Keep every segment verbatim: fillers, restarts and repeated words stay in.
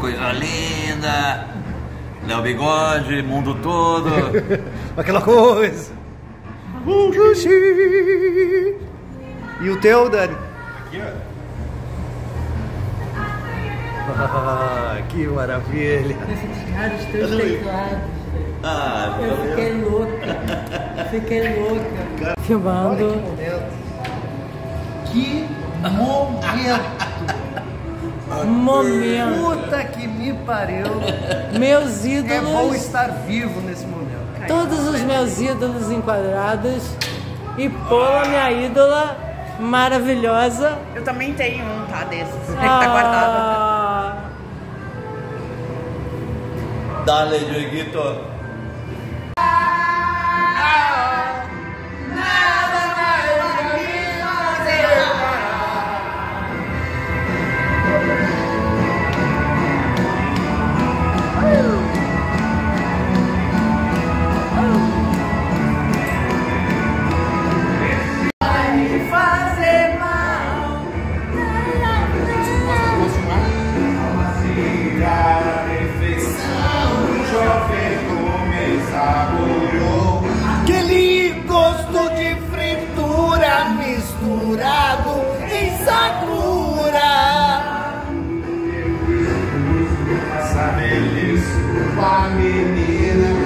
coisa linda. Léo Bigode, mundo todo. Aquela coisa. E o teu, Dani? Aqui, ó. Ah, que maravilha. Cara, os teus teclados. Ah, Eu fiquei louca. Fiquei louca. Filmando. Que momento. Momento. Puta que me pariu. Meus É bom ídolos. estar vivo nesse momento. Todos os meus ídolos enquadrados. E Pola, minha ídola maravilhosa. Eu também tenho um, tá? Desses. É que tá guardado. Ah, Dale, Dieguito. Aquele gosto de fritura misturado em sakura. Sabe isso, a menina.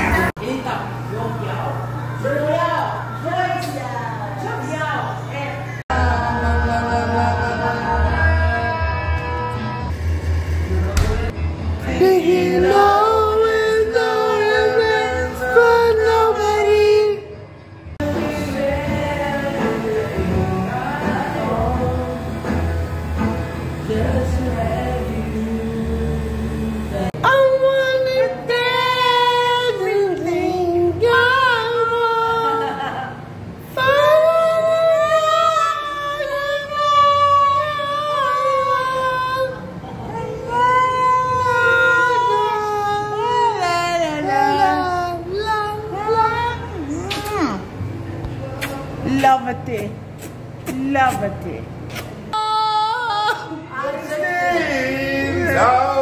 Love-te. Love-te. Oh,